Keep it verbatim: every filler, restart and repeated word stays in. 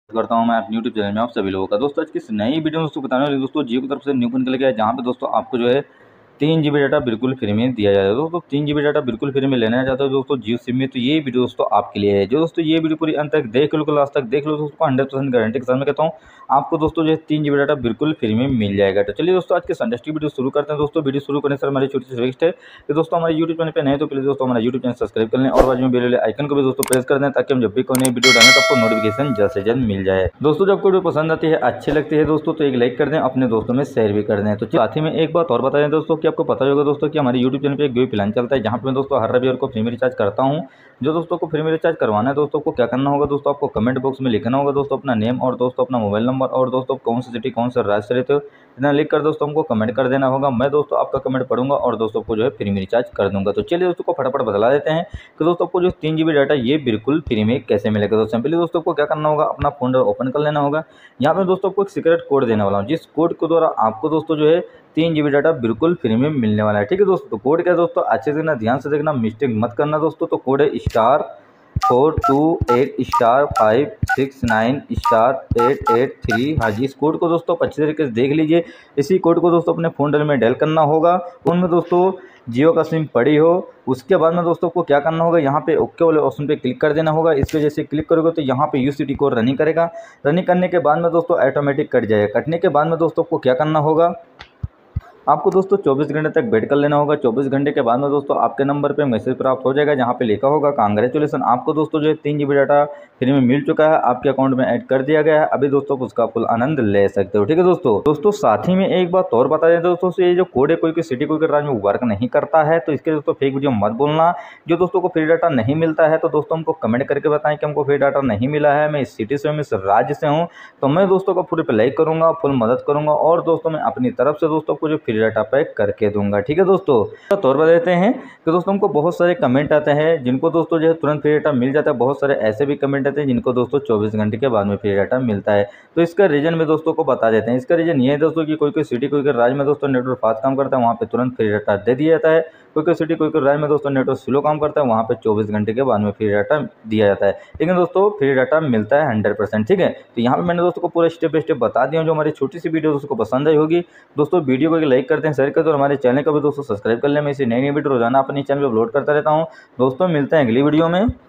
करता हूं मैं अपने यूट्यूब चैनल में आप सभी लोगों का। दोस्तों आज की इस नई वीडियो में दोस्तों बताने वाले दोस्तों जियो की तरफ से न्यू निकल गया है, जहां पे दोस्तों आपको जो है तीन जीबी डाटा बिल्कुल फ्री में दिया जाएगा। दोस्तों तीन जीबी डाटा बिल्कुल फ्री में लेना चाहते हो दोस्तों जियो सिम में, तो ये वीडियो दोस्तों आपके लिए है। जो दोस्तों ये वीडियो पूरी अंत तक देख लो, लास्ट तक देख लो दोस्तों, हंड्रेड परसेंट गारंटी के साथ मैं कहता हूँ आपको दोस्तों जो है तीन जीबी डाटा बिल्कुल फ्री में मिल जाएगा। तो चलिए दोस्तों आज के संडेस्टिक वीडियो शुरू करते हैं। दोस्तों वीडियो शुरू करने से हमारी छोटी सी रिक्वेस्ट है कि दोस्तों हमारे यूट्यूब चैनल पर नए तो प्लीज दोस्तों हमारा यूट्यूब चैनल सब्सक्राइब कर लें और बाजू में बेल वाले आइकन को भी दोस्तों प्रेस कर दें, ताकि हम जब भी कोई नई वीडियो डालें तो आपको नोटिफिकेशन जल्द से जल्द मिल जाए। दोस्तों जब वीडियो पसंद आती है, अच्छी लगती है दोस्तों, तो एक लाइक कर दें, अपने दोस्तों में शेयर भी कर दें। तो साथ ही में एक बात और बता दें दोस्तों कि आपको पता होगा दोस्तों कि हमारे यूट्यूब चैनल पे एक गिव प्लान चलता है, जहाँ पे मैं दोस्तों हर रविवार को फ्री में रिचार्ज करता हूँ। जो दोस्तों को फ्री में रिचार्ज करवाना है दोस्तों को क्या करना होगा दोस्तों, आपको कमेंट बॉक्स में लिखना होगा दोस्तों अपना नेम और दोस्तों अपना मोबाइल नंबर और दोस्तों कौन सी सिटी कौन सा राज्य से रहते हो, इतना लिख कर दोस्तों हमको कमेंट कर देना होगा। मैं दोस्तों आपका कमेंट पढ़ूंगा और दोस्तों को जो है फ्री में रिचार्ज कर दूंगा। तो चलिए दोस्तों को फटाफट बता देते हैं कि दोस्तों आपको जो तीन जीबी डाटा ये बिल्कुल फ्री में कैसे मिलेगा। दोस्तों सिंपली दोस्तों को क्या करना होगा, अपना फोन ओपन कर लेना होगा। यहाँ पे दोस्तों आपको एक सीक्रेट कोड देने वाला हूँ, जिस कोड के द्वारा आपको दोस्तों जो है तीन जीबी डाटा बिल्कुल फ्री में मिलने वाला है। ठीक है दोस्तों, तो कोड क्या है दोस्तों, अच्छे से देखना, ध्यान से देखना, मिस्टेक मत करना दोस्तों। तो कोड है star four two eight star five six nine star eight eight three. हाँ जी, इस कोड को दोस्तों अच्छे तरीके से देख लीजिए। इसी कोड को दोस्तों अपने फ़ोन में डायल करना होगा। फ़ोन में दोस्तों जियो का सिम पड़ी हो, उसके बाद में दोस्तों को क्या करना होगा, यहाँ पे ओके वाले ऑप्शन पे क्लिक कर देना होगा। इस पर जैसे क्लिक करोगे तो यहाँ पे यूसीटी कोड रनिंग करेगा। रनिंग करने के बाद में दोस्तों ऑटोमेटिक कट जाएगा। कटने के बाद में दोस्तों को क्या करना होगा, आपको दोस्तों चौबीस घंटे तक वेट कर लेना होगा। चौबीस घंटे के बाद में दोस्तों आपके नंबर पे मैसेज प्राप्त हो जाएगा, जहाँ पे लिखा होगा कांग्रेचुलेसन, आपको दोस्तों जो है तीन जीबी डाटा फ्री में मिल चुका है, आपके अकाउंट में ऐड कर दिया गया है। अभी दोस्तों उसका फुल आनंद ले सकते हो। ठीक है दोस्तों दोस्तों साथ ही में एक बात और बता दें दोस्तों से, ये जो कोड है कोई कोई सिटी कोई राज्य में वर्क नहीं करता है, तो इसके दोस्तों फेक वीडियो मत बोलना। जो दोस्तों को फ्री डाटा नहीं मिलता है तो दोस्तों हमको कमेंट करके बताएं कि हमको फ्री डाटा नहीं मिला है, मैं इस सिटी से हूँ, इस राज्य से हूँ, तो मैं दोस्तों को पूरे पे लाइक करूँगा, फुल मदद करूँगा और दोस्तों मैं अपनी तरफ से दोस्तों को जो फ्री डाटा पैक करके के दूंगा। ठीक है दोस्तों, तो और बता देते हैं कि दोस्तों हमको बहुत सारे कमेंट आते हैं जिनको दोस्तों जो है तुरंत फ्री डाटा मिल जाता है। बहुत सारे ऐसे भी कमेंट आते हैं जिनको दोस्तों चौबीस घंटे के बाद में फ्री डाटा मिलता है। तो इसका रीजन में दोस्तों को बता देते हैं। इसका रीजन ये है दोस्तों कि कोई कोई सिटी कोई कोई राज्य में दोस्तों नेटवर्क फास्ट काम करता है, वहाँ पे तुरंत फ्री डाटा दे दिया जाता है। कोई कोई सिटी कोई कोई राज्य में दोस्तों नेटवर्क स्लो काम करता है, वहाँ पे चौबीस घंटे के बाद में फ्री डाटा दिया जाता है। लेकिन दोस्तों फ्री डाटा मिलता है हंड्रेड परसेंट। ठीक है, तो यहाँ पे मैंने दोस्तों को पूरा स्टेप बाय स्टेप बता दिया। जो हमारी छोटी सी वीडियो दोस्तों को पसंद आई होगी दोस्तों, वीडियो को लाइक करते हैं, शेयर करते हैं और हमारे चैनल को भी दोस्तों सब्सक्राइब कर लें। मैं इसे नई नई वीडियो रोजाना अपने चैनल पर अपलोड करता रहता हूँ। दोस्तों मिलते हैं अगली वीडियो में।